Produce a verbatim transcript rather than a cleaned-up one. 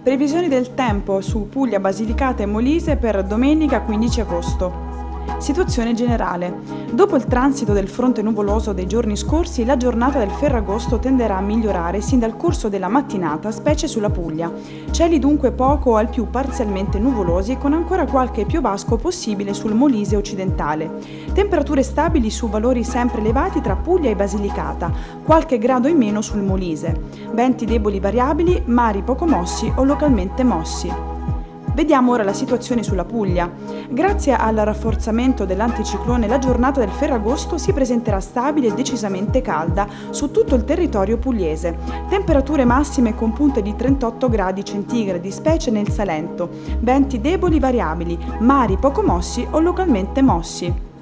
Previsioni del tempo su Puglia, Basilicata e Molise per domenica quindici agosto. Situazione generale. Dopo il transito del fronte nuvoloso dei giorni scorsi, la giornata del Ferragosto tenderà a migliorare sin dal corso della mattinata, specie sulla Puglia. Cieli dunque poco o al più parzialmente nuvolosi, con ancora qualche piovasco possibile sul Molise occidentale. Temperature stabili su valori sempre elevati tra Puglia e Basilicata, qualche grado in meno sul Molise. Venti deboli variabili, mari poco mossi o localmente mossi. Vediamo ora la situazione sulla Puglia. Grazie al rafforzamento dell'anticiclone, la giornata del Ferragosto si presenterà stabile e decisamente calda su tutto il territorio pugliese. Temperature massime con punte di trentotto gradi centigradi, specie nel Salento. Venti deboli variabili, mari poco mossi o localmente mossi.